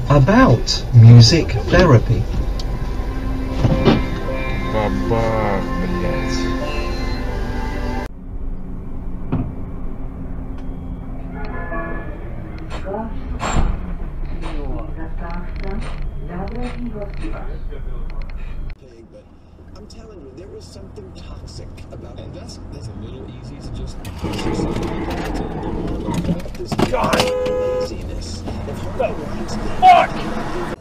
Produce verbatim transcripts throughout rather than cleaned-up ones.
about music therapy. Бабах, блядь. But I'm telling you, there was something toxic about it. And that's, that's a little easy to just push yourself into this laziness. If Harvey Weinstein... Fuck!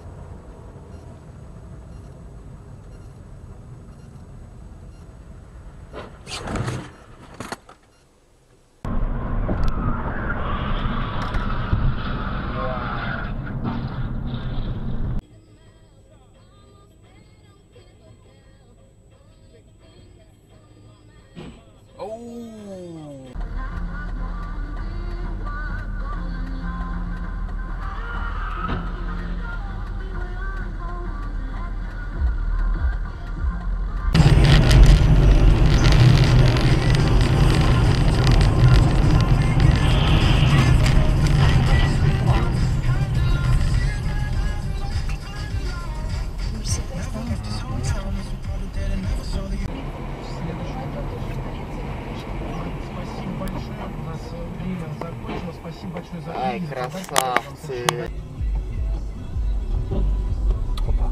Ай, красавцы! Опа.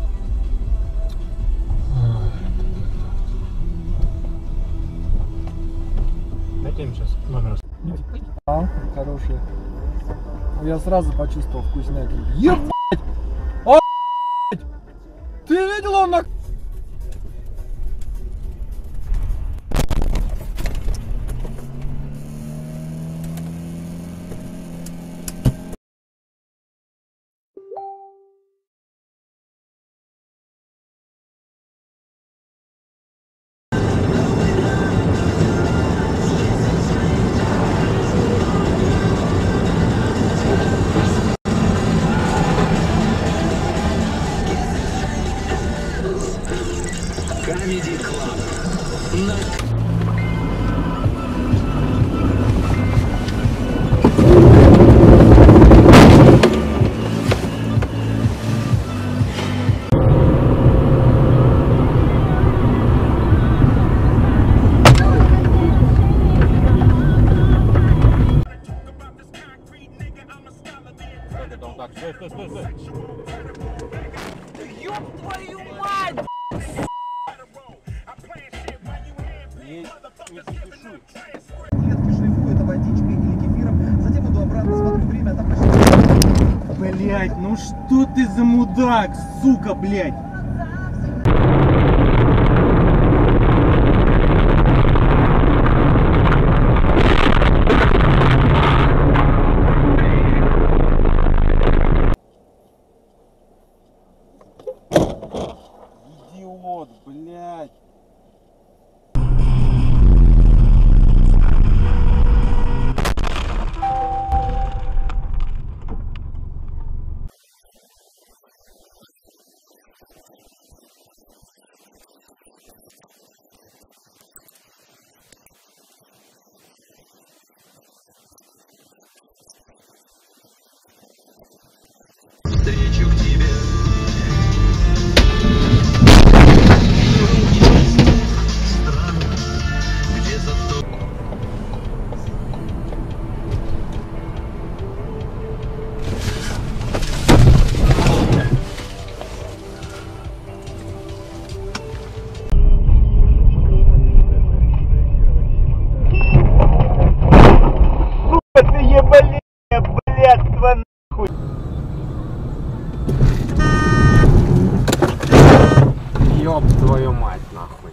Дайте им сейчас номер. А, хороший. Я сразу почувствовал вкуснятину. Ебать! О, ебать! Ты видел, он на... Comedy Club. Так, стой, стой, стой, стой. Ёб твою мать! Не, не спеши. Таблетки шлифую, это водичкой или кефиром. Затем иду обратно, смотрю время, а там почти... Блять, ну что ты за мудак, сука, блять! Идиот, блять! Встречу к тебе. Ёб твою мать, нахуй.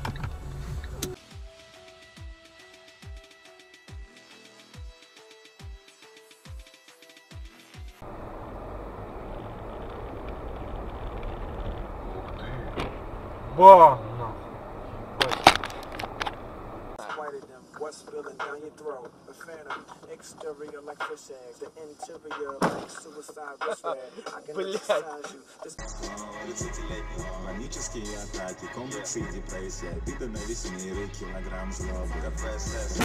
Ба, нахуй. What's spilling down your throat? The phantom, exterior like fish eggs, the interior like suicide wrist red. I can exercise you. тридцатилетний панические атаки, комплексы и депрессия, биты на весь мир и килограмм злобы. КПСС,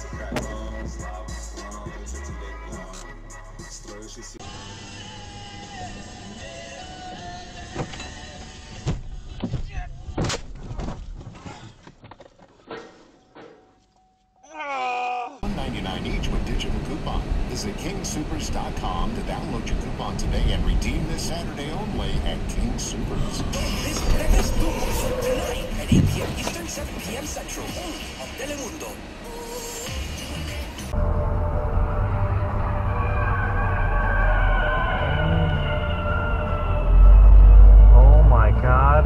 отдыхать, слава, тридцатилетний, строишь из себя. one ninety-nine each with digital coupon. Visit king supers dot com to download your coupon today and redeem this Saturday only at King Supers. This breakfast boom tonight at eight p m Eastern, seven p m Central, only on Telemundo. Oh my god.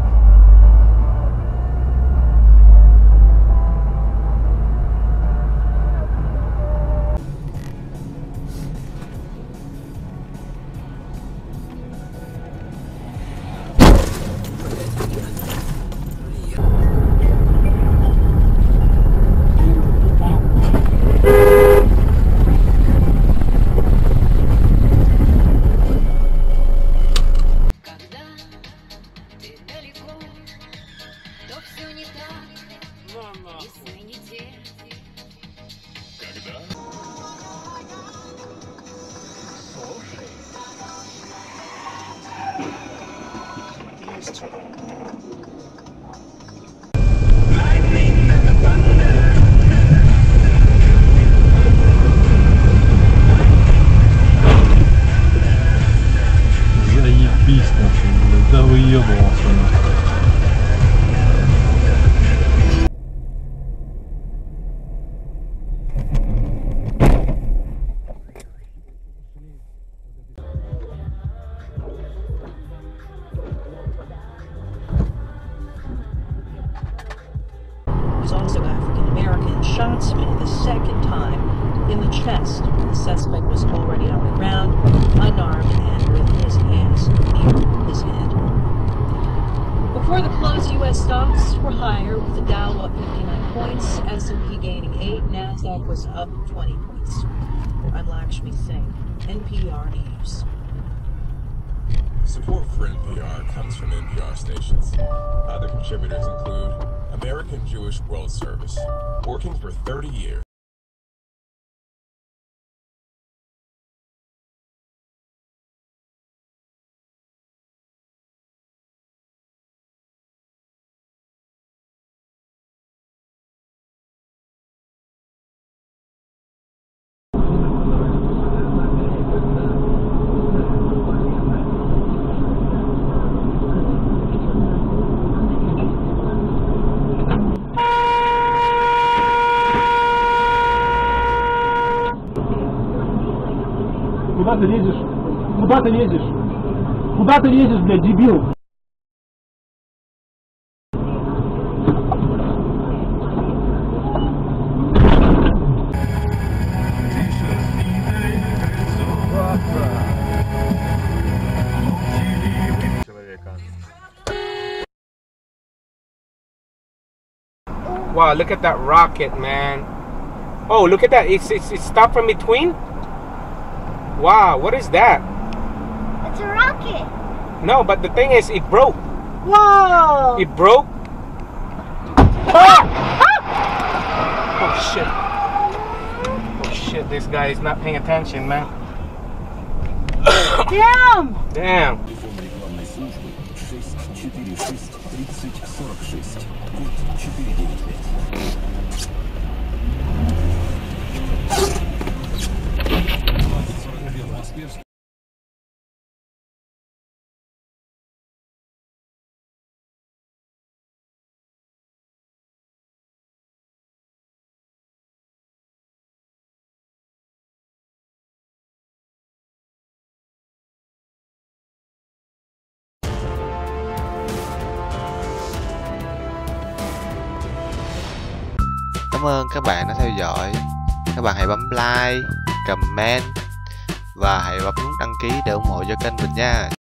Заебись нахуй, блядь, да выебывался нахуй. Was also African American, shot Smith a second time in the chest. The suspect was already on the ground, unarmed and with his hands near his head. Before the close, U S stocks were higher, with the Dow up fifty-nine points, S and P gaining eight, NASDAQ was up twenty points. I'm Lakshmi Singh, N P R News. Support for N P R comes from N P R stations. Other contributors include American Jewish World Service, working for thirty years. Куда ты лезешь? Куда ты лезешь? Куда ты лезешь, блядь, дебил? Wow, look at that rocket, man. Oh, look at that. It's, it's, it's stopped from between? Wow, what is that? It's a rocket. No, but the thing is, it broke. Whoa! It broke. Ah! Ah! Oh, shit. Oh, shit. This guy is not paying attention, man. Damn! Damn. Cảm ơn các bạn đã theo dõi. Các bạn hãy bấm like, comment và hãy bấm nút đăng ký để ủng hộ cho kênh mình nha.